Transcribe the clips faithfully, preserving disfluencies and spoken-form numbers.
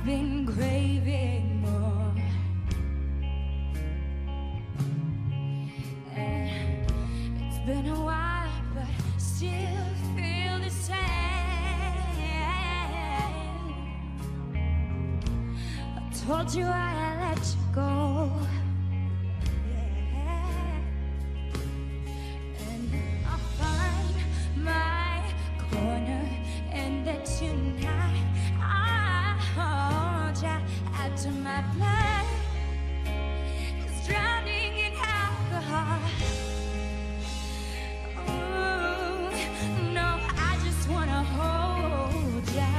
been craving more, and it's been a while, but still feel the same. I told you I let you go, yeah. And I'll find my corner, and that tonight I hold you out to my blood is drowning in alcohol. Oh, no, I just wanna hold ya.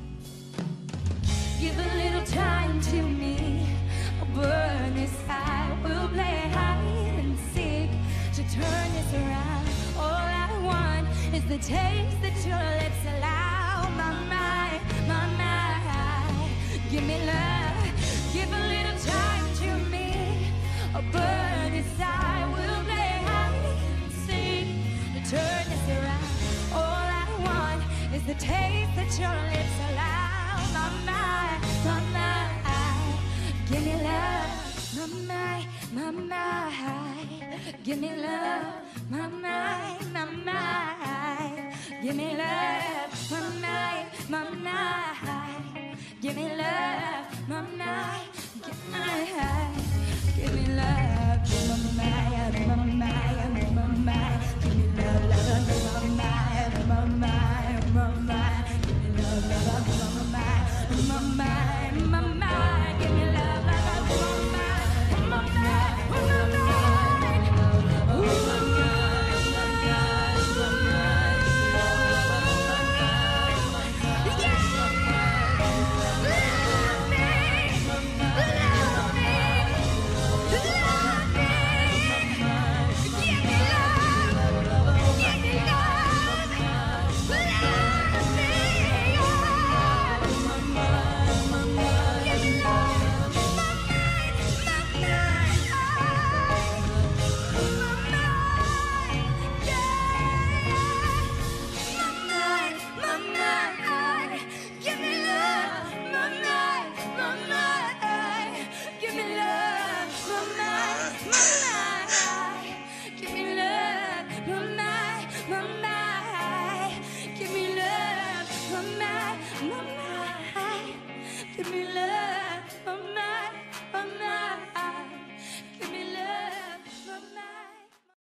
Give a little time to me, I'll burn this high. We'll play hide and seek to turn this around. All I want is the taste that your lips allow. My mind, my mind, give me love. Give a little time to me, I'll burn this high. We'll play hide and seek to turn this around. All I want is the taste that your lips allow. My mind, my mind, give me love. My mind, my mind, give me love. My mind, my mind, give me love. My mind, my mind, give me love. My mind, give me love.